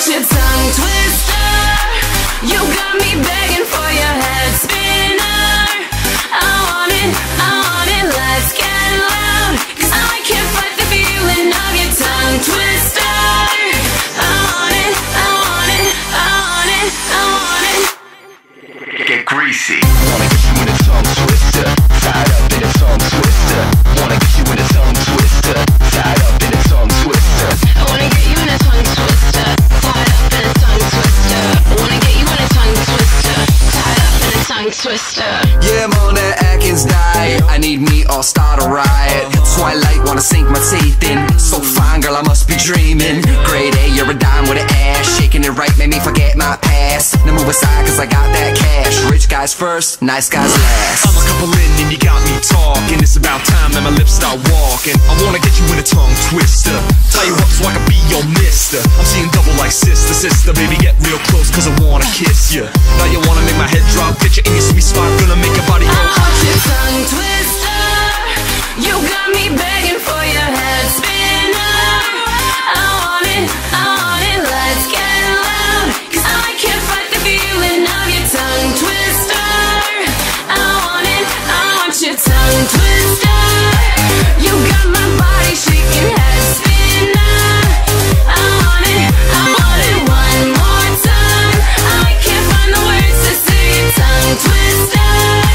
your tongue twister. You got me begging for your head spinner. I want it, let's get loud, 'cause I can't fight the feeling of your tongue twister. I want it, I want it, I want it, I want it. Get greasy. Wanna get you in a tongue twister, tied up in a tongue twister. Wanna get you in a tongue twister, tied up in a tongue twister. I wanna get you in a tongue twister, tied up in a tongue twister. I wanna get you in a tongue twister, tied up in a tongue twister. Yeah, I'm on that Atkins diet. I need meat or start a riot. Twilight wanna sink my teeth in. So fine, girl, I must be dreaming. Grade A, you're a dime with an ass. Shaking it right made me forget my past. Now move aside, 'cause I got that cash. Rich guys first, nice guys last. I'm a couple in and you got me talking. It's about time that my lips start walking. I wanna get you in a tongue twister, tie you up so I can be your mister. I'm seeing double like sister, sister. Baby, get real close 'cause I wanna kiss you. Now you wanna make my head drop, get you in your sweet spot, gonna make your body go. I want your tongue twister. You got me begging for your head spinner. I want it, let's get loud, 'cause I can't fight the feeling of your tongue twister. I want your tongue twister. You got my body shaking, head spinner. I want it one more time. I can't find the words to say your tongue twister.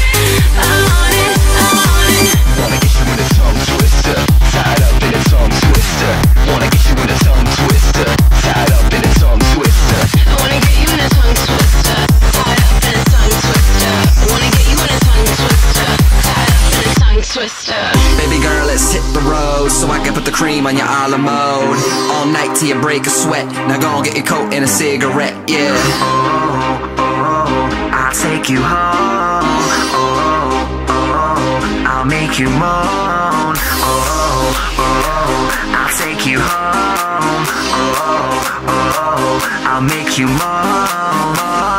I want it, I want it. Wanna get you in a tongue twister, tied up in a tongue twister. Wanna get you in a tongue twister, tied up in a tongue twister. I wanna get you in a tongue twister, tied up in a tongue twister. I wanna get you in a tongue twister, tied up in a tongue twister. Baby girl, let's hit the road so I can put the cream on your a la mode. All night till you break a sweat. Now go and get your coat and a cigarette, yeah. I'll take you home. I'll make you moan. I'll take you home. I'll make you moan.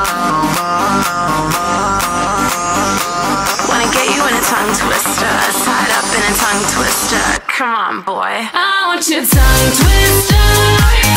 Wanna get you in a tongue twister, tied up in a tongue twister. Come on, boy. I want your tongue twister.